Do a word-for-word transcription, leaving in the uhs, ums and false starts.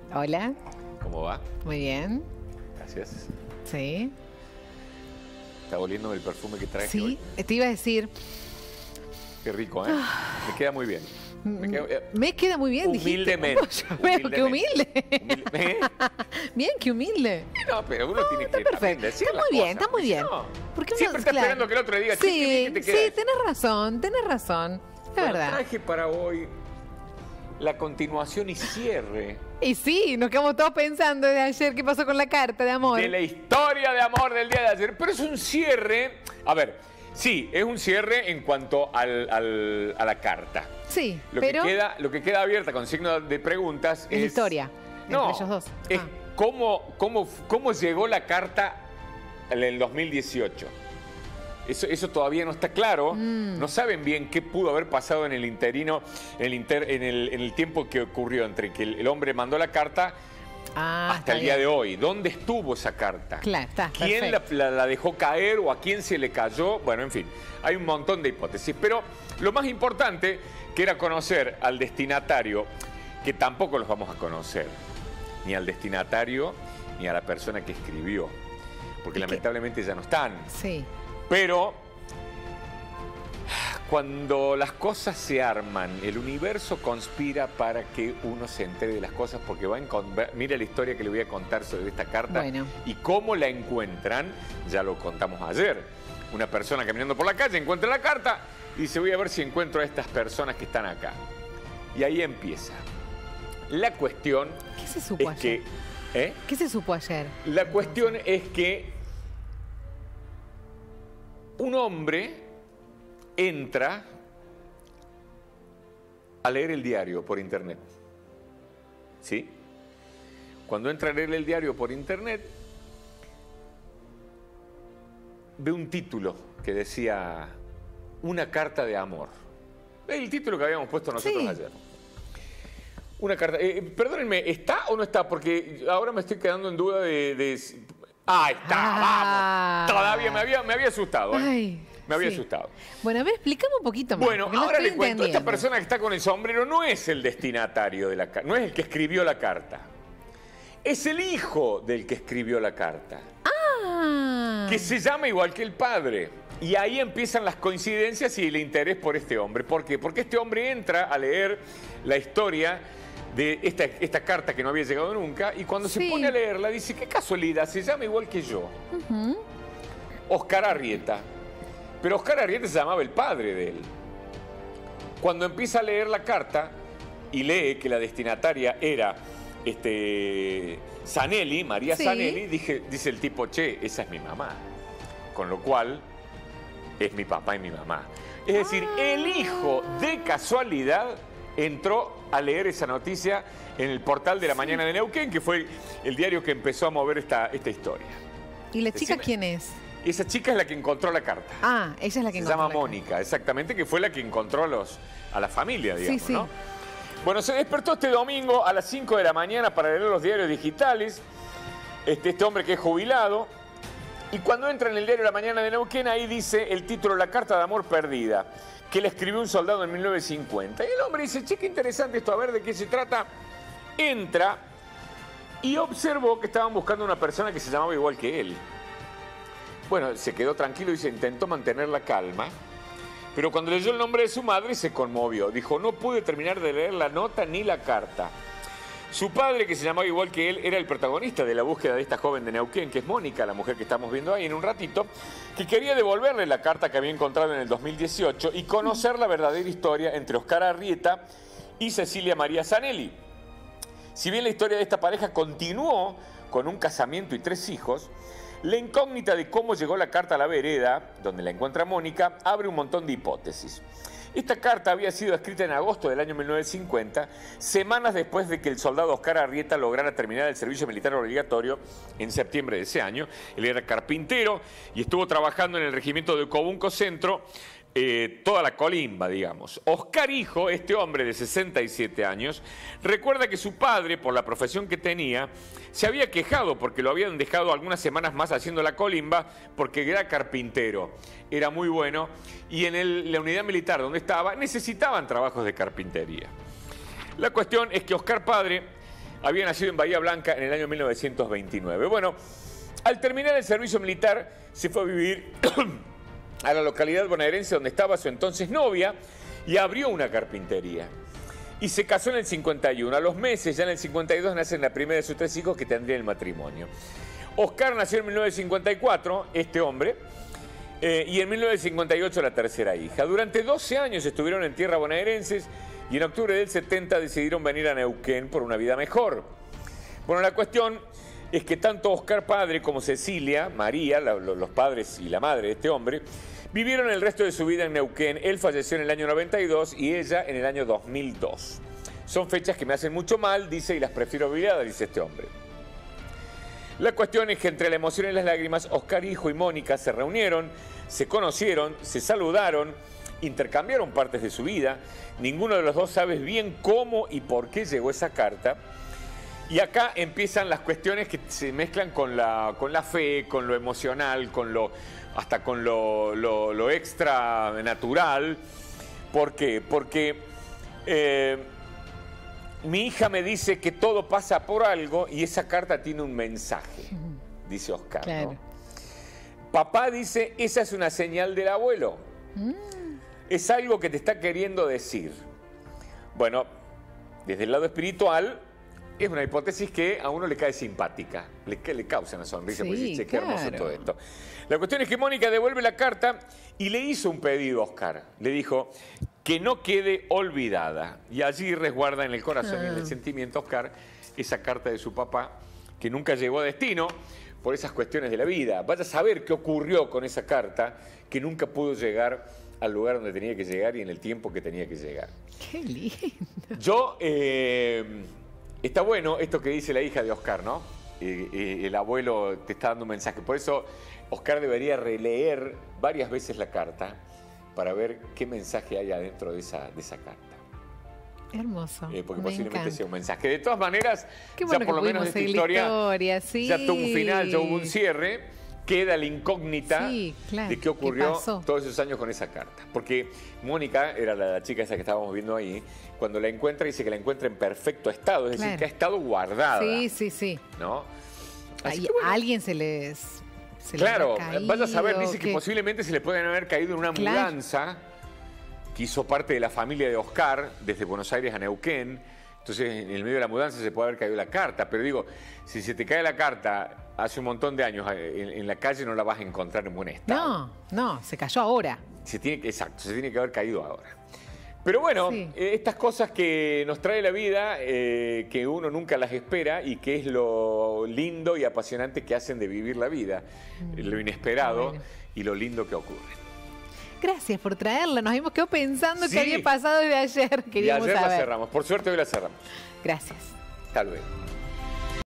Hola. ¿Cómo va? Muy bien. Gracias. Sí. ¿Está oliendo el perfume que traes? Sí, hoy? Te iba a decir. Qué rico, ¿eh? Me queda muy bien. Me queda, eh, me queda muy bien, humildemente. dijiste. Humildemente. Qué humilde. Humilde. ¿Eh? Bien, qué humilde. No, pero uno no, tiene está que perfecto. decir Está muy las bien, cosas, está muy bien. No. Porque siempre uno, está claro. esperando que el otro diga, Sí, che, qué bien que te queda. Sí, tenés razón, tenés razón. Es bueno, verdad. Traje para hoy la continuación y cierre. Y sí, nos quedamos todos pensando de ayer qué pasó con la carta de amor. De la historia de amor del día de ayer. Pero es un cierre. A ver, sí, es un cierre en cuanto al, al, a la carta. Sí, lo pero... Que queda, lo que queda abierta con signo de preguntas es... Es la historia no, entre ellos dos. Es ah. cómo, cómo, cómo llegó la carta en el dos mil dieciocho. Eso, eso todavía no está claro. Mm. No saben bien qué pudo haber pasado en el interino, en el, inter, en el, en el tiempo que ocurrió entre que el, el hombre mandó la carta ah, hasta el día bien. de hoy. ¿Dónde estuvo esa carta? Claro, está, ¿Quién la, la, la dejó caer o a quién se le cayó? Bueno, en fin, hay un montón de hipótesis. Pero lo más importante que era conocer al destinatario, que tampoco los vamos a conocer, ni al destinatario ni a la persona que escribió, porque lamentablemente ya no están. Sí. Pero cuando las cosas se arman, el universo conspira para que uno se entere de las cosas, porque va a encontrar, mira la historia que le voy a contar sobre esta carta bueno. y cómo la encuentran, ya lo contamos ayer. Una persona caminando por la calle encuentra la carta y dice, voy a ver si encuentro a estas personas que están acá. Y ahí empieza. La cuestión ¿Qué se supo es ayer? que... ¿eh? ¿Qué se supo ayer? La cuestión es que un hombre entra a leer el diario por internet. ¿Sí? Cuando entra a leer el diario por internet, ve un título que decía Una carta de amor. El título que habíamos puesto nosotros sí. ayer. Una carta. Eh, perdónenme, ¿está o no está? Porque ahora me estoy quedando en duda de... de... ¡Ah, está! Ah. ¡Vamos! Todavía me había, me había asustado. ¿eh? Ay, me había sí. asustado. Bueno, a ver, explícame un poquito más. Bueno, ahora le cuento. Esta persona que está con el sombrero no es el destinatario de la carta, no es el que escribió la carta. Es el hijo del que escribió la carta. Ah. Que se llama igual que el padre. Y ahí empiezan las coincidencias y el interés por este hombre. ¿Por qué? Porque este hombre entra a leer la historia de esta, esta carta que no había llegado nunca, y cuando sí. se pone a leerla dice, qué casualidad, se llama igual que yo. Uh-huh. Oscar Arrieta. Pero Oscar Arrieta se llamaba el padre de él. Cuando empieza a leer la carta y lee que la destinataria era este, Zanelli, María sí. Zanelli, dije, dice el tipo, che, esa es mi mamá. Con lo cual, es mi papá y mi mamá. Es decir, ah. el hijo de casualidad entró a leer esa noticia en el portal de La Mañana sí. de Neuquén, que fue el diario que empezó a mover esta, esta historia. ¿Y la chica Decime, quién es? Esa chica es la que encontró la carta. Ah, ella es la que se encontró llama Mónica, carta. Exactamente, que fue la que encontró a, los, a la familia, digamos, sí, sí. ¿no? Bueno, se despertó este domingo a las cinco de la mañana para leer los diarios digitales, este, este hombre que es jubilado, y cuando entra en el diario La Mañana de Neuquén, ahí dice el título, La carta de amor perdida, que le escribió un soldado en mil novecientos cincuenta. Y el hombre dice, che, qué interesante esto, a ver de qué se trata. Entra y observó que estaban buscando una persona que se llamaba igual que él. Bueno, se quedó tranquilo y se intentó mantener la calma, pero cuando leyó el nombre de su madre se conmovió. Dijo, no pude terminar de leer la nota ni la carta. Su padre, que se llamaba igual que él, era el protagonista de la búsqueda de esta joven de Neuquén, que es Mónica, la mujer que estamos viendo ahí en un ratito, que quería devolverle la carta que había encontrado en el dos mil dieciocho y conocer la verdadera historia entre Oscar Arrieta y Cecilia María Zanelli. Si bien la historia de esta pareja continuó con un casamiento y tres hijos, la incógnita de cómo llegó la carta a la vereda, donde la encuentra Mónica, abre un montón de hipótesis. Esta carta había sido escrita en agosto del año mil novecientos cincuenta, semanas después de que el soldado Oscar Arrieta lograra terminar el servicio militar obligatorio en septiembre de ese año. Él era carpintero y estuvo trabajando en el regimiento de Cobunco Centro, eh, toda la colimba, digamos. Oscar hijo, este hombre de sesenta y siete años, recuerda que su padre, por la profesión que tenía, se había quejado porque lo habían dejado algunas semanas más haciendo la colimba porque era carpintero, era muy bueno, y en el, la unidad militar donde estaba necesitaban trabajos de carpintería. La cuestión es que Oscar padre Había nacido en Bahía Blanca en el año mil novecientos veintinueve. Bueno, al terminar el servicio militar se fue a vivir a la localidad bonaerense donde estaba su entonces novia y abrió una carpintería. Y se casó en el cincuenta y uno. A los meses, ya en el cincuenta y dos, nacen la primera de sus tres hijos que tendría el matrimonio. Oscar nació en mil novecientos cincuenta y cuatro, este hombre, eh, y en mil novecientos cincuenta y ocho la tercera hija. Durante doce años estuvieron en tierra bonaerenses y en octubre del setenta decidieron venir a Neuquén por una vida mejor. Bueno, la cuestión es que tanto Oscar padre como Cecilia, María, la, los padres y la madre de este hombre, vivieron el resto de su vida en Neuquén. Él falleció en el año noventa y dos y ella en el año dos mil dos. Son fechas que me hacen mucho mal, dice, y las prefiero olvidadas, dice este hombre. La cuestión es que entre la emoción y las lágrimas, Oscar, hijo, y Mónica se reunieron, se conocieron, se saludaron, intercambiaron partes de su vida. Ninguno de los dos sabe bien cómo y por qué llegó esa carta. Y acá empiezan las cuestiones que se mezclan con la, con la fe, con lo emocional, con lo, hasta con lo, lo, lo extra natural. ¿Por qué? Porque eh, mi hija me dice que todo pasa por algo y esa carta tiene un mensaje, dice Oscar. Claro. ¿No? Papá dice, esa es una señal del abuelo. Mm. Es algo que te está queriendo decir. Bueno, desde el lado espiritual, es una hipótesis que a uno le cae simpática, le, que le causa una sonrisa, sí, porque dice, qué claro. hermoso todo esto. La cuestión es que Mónica devuelve la carta y le hizo un pedido a Oscar. Le dijo que no quede olvidada. Y allí resguarda en el corazón ah. y en el sentimiento Oscar esa carta de su papá, que nunca llegó a destino por esas cuestiones de la vida. Vaya a saber qué ocurrió con esa carta, que nunca pudo llegar al lugar donde tenía que llegar y en el tiempo que tenía que llegar. Qué lindo. Yo... Eh, Está bueno esto que dice la hija de Oscar, ¿no? Eh, eh, el abuelo te está dando un mensaje. Por eso Oscar debería releer varias veces la carta para ver qué mensaje hay adentro de esa, de esa carta. Hermoso. Eh, porque me posiblemente encanta. sea un mensaje. De todas maneras, qué bueno ya por lo menos esta historia, historia sí. ya tuvo un final, ya hubo un cierre. Queda la incógnita sí, claro. de qué ocurrió ¿Qué todos esos años con esa carta. Porque Mónica, era la chica esa que estábamos viendo ahí, cuando la encuentra dice que la encuentra en perfecto estado, es decir, claro. que ha estado guardada. Sí, sí, sí. ¿No? Así que, bueno, a alguien se les... Se claro, les vaya a saber, dice que... que posiblemente se le pueden haber caído en una claro. mudanza que hizo parte de la familia de Oscar, desde Buenos Aires a Neuquén. Entonces, en el medio de la mudanza se puede haber caído la carta. Pero digo, si se te cae la carta hace un montón de años en, en la calle, no la vas a encontrar en buen estado. No, no, se cayó ahora. Se tiene que, exacto, se tiene que haber caído ahora. Pero bueno, sí. eh, estas cosas que nos trae la vida, eh, que uno nunca las espera y que es lo lindo y apasionante que hacen de vivir la vida. Mm. Lo inesperado bueno. y lo lindo que ocurre. Gracias por traerla. Nos hemos quedado pensando sí. que había pasado desde ayer. Queríamos y ayer saber. la cerramos. Por suerte hoy la cerramos. Gracias. Hasta luego.